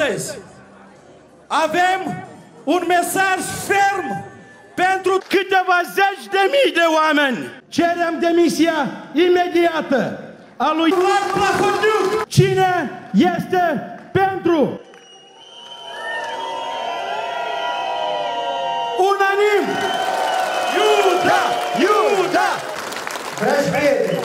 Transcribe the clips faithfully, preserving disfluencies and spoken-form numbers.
astăzi avem un mesaj ferm pentru câteva zeci de mii de oameni. Cerem demisia imediată a lui Vlad Plahotniuc. Cine este pentru? Unanim! Iuda! Iuda! Dragi prieteni!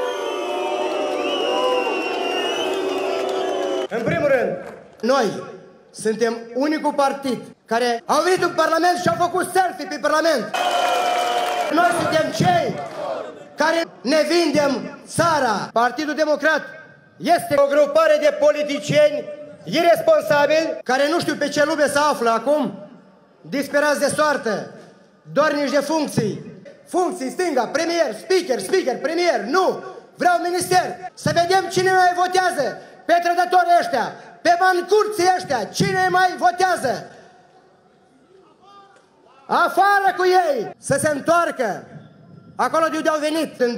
În primul rând, noi suntem unicul partid care au venit în Parlament și au făcut selfie pe Parlament. Noi suntem cei care ne vindem țara. Partidul Democrat este o grupare de politicieni irresponsabili care nu știu pe ce lume se află acum, disperați de soartă, dornici de funcții. Funcții, stânga, premier, speaker, speaker, premier, nu! Vreau minister! Să vedem cine mai votează! Pe trădătorii ăștia! Pe mancurții ăștia! Cine mai votează? Afară cu ei! Să se întoarcă! Acolo de unde au venit! În...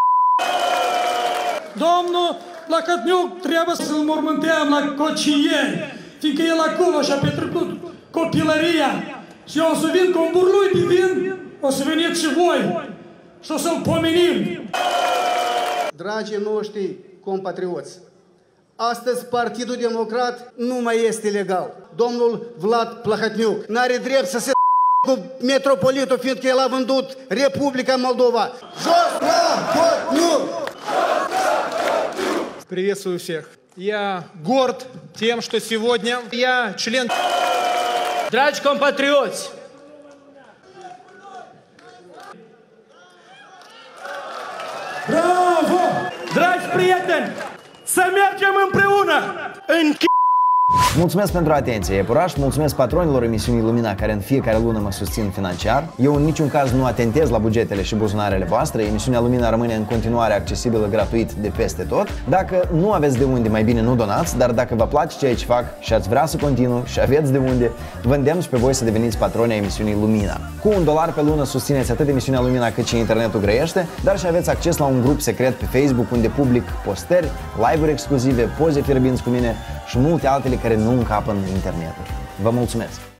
Domnul Plahotniuc trebuie să-l mormânteam la Cocieni, fiindcă el acolo și-a petrecut copilăria. Și eu o să vin cu un burlui de vin, o să veniți și voi și o să-l pomenim. Dragii noștri compatrioți, astăzi Partidul Democrat nu mai este legal. Domnul Vlad Plahotniuc n-are drept să se cu metropolitul, fiindcă el a vândut Republica Moldova. Jos Plahotniuc! Приветствую всех. Я горд тем, что сегодня я член... Dragi compatrioți! Bravo! Dragi prieteni! Să mergem împreună în Mulțumesc pentru atenție, Iepuraș, mulțumesc patronilor emisiunii Lumina care în fiecare lună mă susțin financiar. Eu în niciun caz nu atentez la bugetele și buzunarele voastre. Emisiunea Lumina rămâne în continuare accesibilă gratuit de peste tot. Dacă nu aveți de unde, mai bine nu donați, dar dacă vă place ceea ce fac și ați vrea să continu și aveți de unde, vă îndemn și pe voi să deveniți patroni ai emisiunii Lumina. Cu un dolar pe lună susțineți atât emisiunea Lumina cât și internetul grăiește, dar și aveți acces la un grup secret pe Facebook unde public postări, live-uri exclusive, poze fierbinți cu mine și multe altele care nu încapă în internet. Vă mulțumesc!